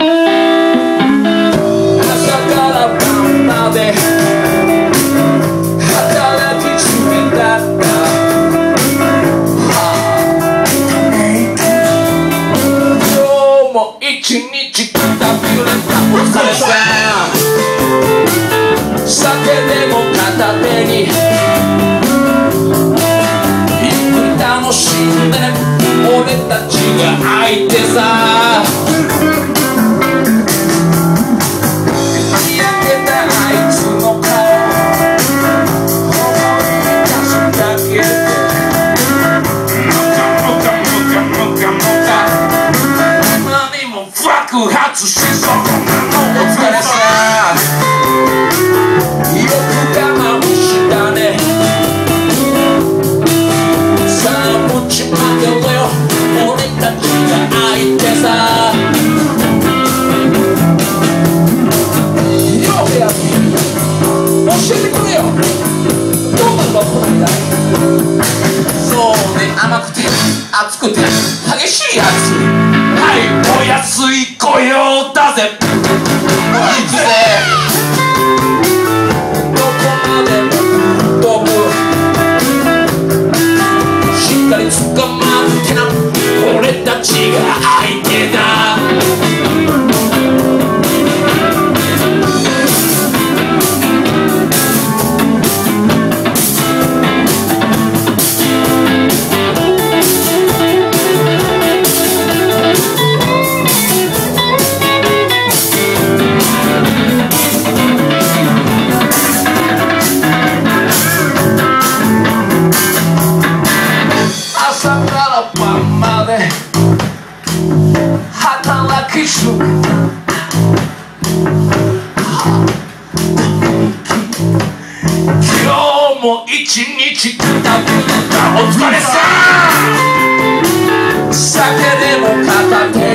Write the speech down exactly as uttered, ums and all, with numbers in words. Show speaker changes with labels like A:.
A: から晩まで働き詰めだった今日も一日くたびれたお疲れさん酒でも片手にゆっくり楽しんで俺たちが相手さ爆発しそうお疲れさよく我慢したねさあ持ちまけろよ俺たちが相手さよ部屋に教えてくれよどんなのが来ないんだいそうね甘くて熱くて激しいやつはいお安い御用だぜ行くぜどこまでも飛ぶしっかり捕まってな俺たちが相手だ朝から晩まで働きすぎ今日も一日くたびれたお疲れさん酒でも片手